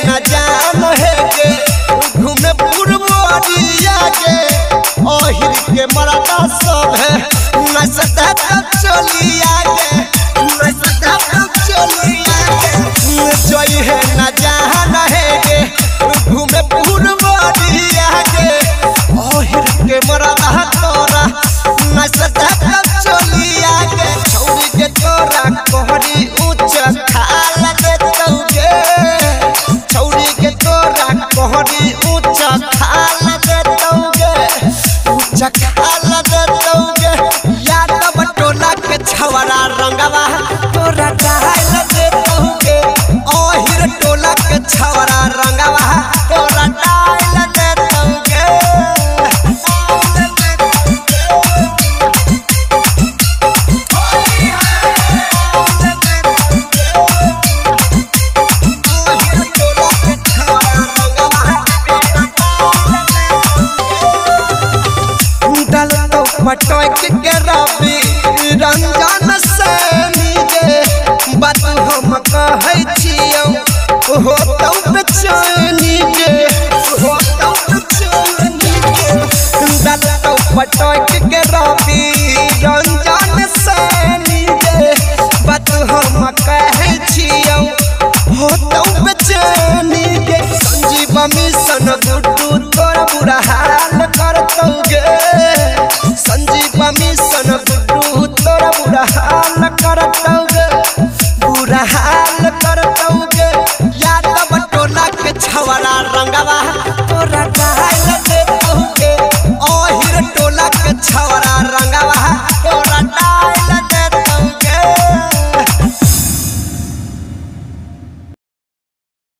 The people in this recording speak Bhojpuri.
न जान है के घूमे पुरवरिया के ओहिर के मरदा सब है नसता तब चलिया के नसता तब चलिया के जोई है न जान है के घूमे पुरवरिया के ओहिर के मरदा तोरा नसता तब चलिया के छौरी के तोरा कोहरी ऊंच खाल दे तौगे छौरी के तोरा कोहरी ऊंच खाल दे तौगे ऊंच खाल दे तौगे याद बटोला के छवरा रंगवा तोरा डाल दे तौगे ओहिर टोला के छवरा रंगवा तोरा डाल दे तौगे पटोक के रवि रंजन से नीजे बात हम कहै छियौ हो तौ बेचैनी के हो तौ बेचैनी के दलतौ पटोक के रवि रंजन से नीजे बात हम कहै छियौ हो तौ बेचैनी के संजीव मिशन गुड्डू तोरा बुरा हाल